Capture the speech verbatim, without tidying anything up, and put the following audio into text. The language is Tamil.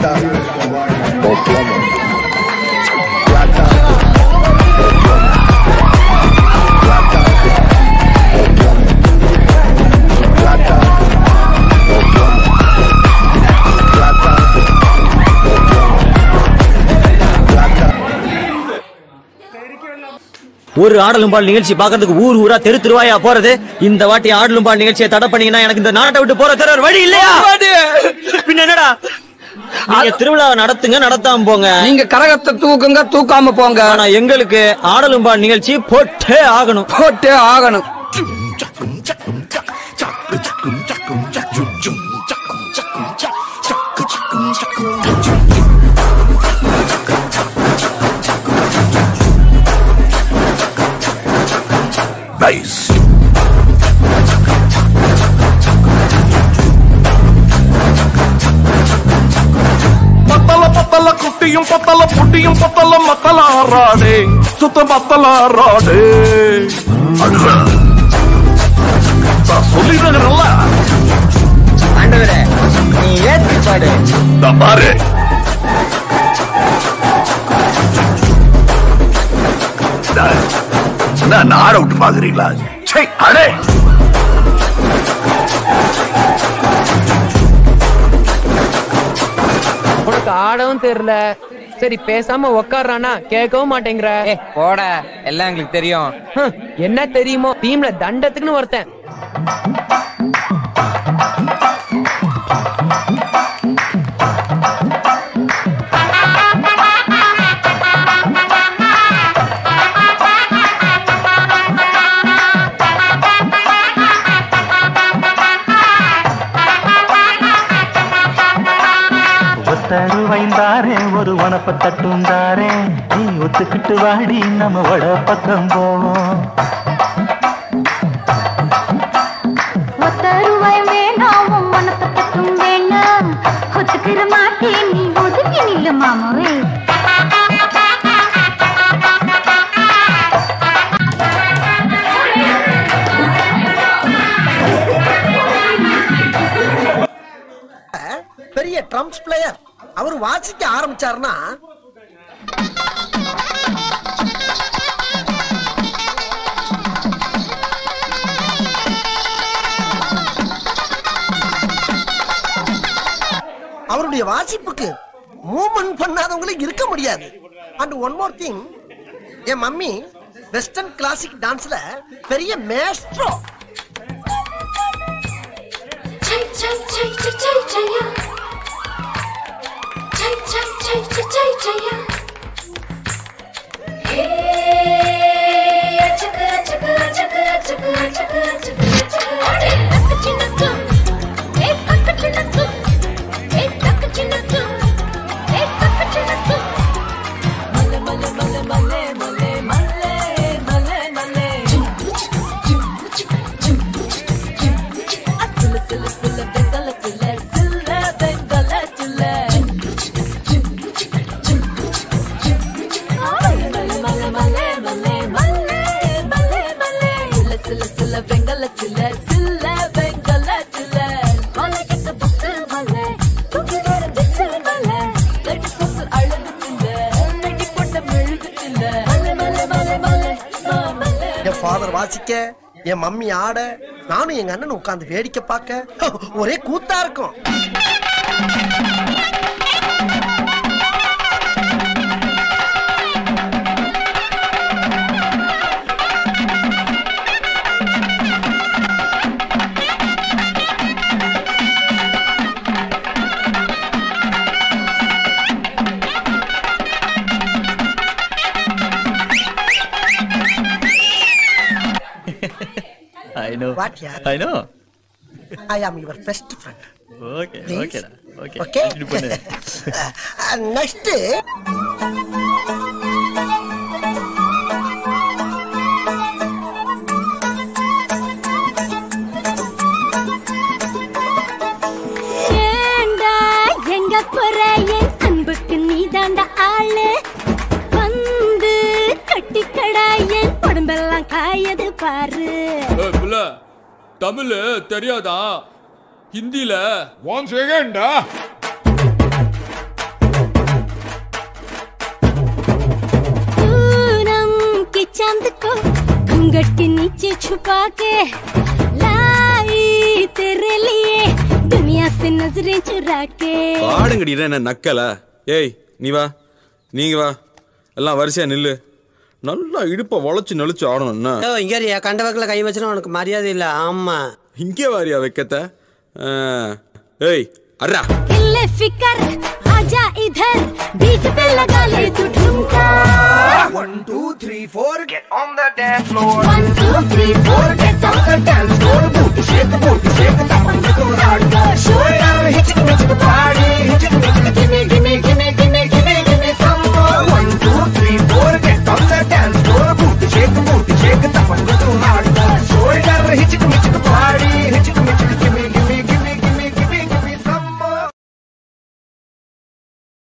o plomo. Plata o plomo. Plata o plomo. Plata o plomo. Plata o plomo. Plata. ஒரு ஆடலும் பால் நிகழ்ச்சி பாக்கிறதுக்கு ஊர் ஊரா தெரு திருவாயா போறது. இந்த வாட்டி ஆடலும் பால் நிகழ்ச்சியை தடை பண்ணீங்கன்னா எனக்கு இந்த நாட்டை விட்டு போற தர வழி இல்லையா? பின்ன என்னடா, நீங்க திருவிழாவை நடத்துங்க, நடத்தாம போங்க. நீங்க கரகத்தை தூக்குங்க, தூக்காம போங்க. ஆனா எங்களுக்கு ஆடலும் பால் நிகழ்ச்சி போட்டே ஆகணும், போட்டே ஆகணும். Nice. பத்தல பத்தல குட்டியும் பத்தல புட்டியும் பத்தல மத்தல ஆறாடே சுத்த பத்தல ஆறாடே. சொல்லிடுறேன்ல ஆண்டவரே, நீ ஏத்தி பாடு. பாரு நாட விட்டு பாக்குறீங்களா? அடே உனக்கு ஆடவும் தெரியல, சரி பேசாம உக்காடுறானா கேட்கவும் மாட்டேங்கிற. போட, எல்லாம் எங்களுக்கு தெரியும். என்ன தெரியுமோ, டீம்ல தண்டத்துக்குன்னு ஒருத்தன். தருவைந்தாரே ஒரு வனப்ப தட்டுந்தாரே, நீ ஒத்துக்கிட்டு வாடி நம்ம வட பக்கம் போவோம். ஒத்தருவாய் வேணாவும் வனப்ப தட்டும் வேணாம், ஒத்துக்கிற மாட்டே நீ ஒதுங்கி நில்லு மாமாவே. பெரிய ட்ரம்ஸ் பிளேயர் அவர் வாசிக்க ஆரம்பிச்சாருன்னா அவருடைய வாசிப்புக்கு மூவ்மெண்ட் பண்ணாதவங்களுக்கு இருக்க முடியாது. அண்ட் ஒன் மோர் திங், என் மம்மி வெஸ்டர்ன் கிளாசிக் டான்ஸ்ல பெரிய மேஸ்ட்ரோ. வாசிக்க, என் மம்மி ஆட, நானும் எங்க அண்ணன் உட்கார்ந்து வேடிக்கை பார்க்க ஒரே கூத்தா இருக்கும். I know. What, yeah? I know. I am your best friend. Okay, Please? okay, okay. Okay. uh, next. ஏண்டா எங்க போறாயே, அன்புக்கு நீதாண்டா ஆளு, வந்து கட்டிக்கடாயே உடம்பெல்லாம் காயது பாரு. தமிழ் தெரியாதா? ஹிந்தில ஒன் செகண்டா के लाई तेरे लिए दुनिया से नजरें चुरा के பாடுங்கடி என்ன நக்கல ஏய் நீ வா நீங்க வா எல்லாம் வரிசையா நில்லு நல்லா இடுப்ப வளைச்சு நெளிச்சு ஆடணும்னா இங்க கண்ட வக்கல கை வச்சனா உனக்கு மரியாதை இல்ல ஆமா இங்கே வாரியா வைக்கத்த ஏய் அர்ரா किल्ले फिकर आजा इधर बीट पे लगा ले तू ठुमका one two three four get on the dance floor one two three four get on the dance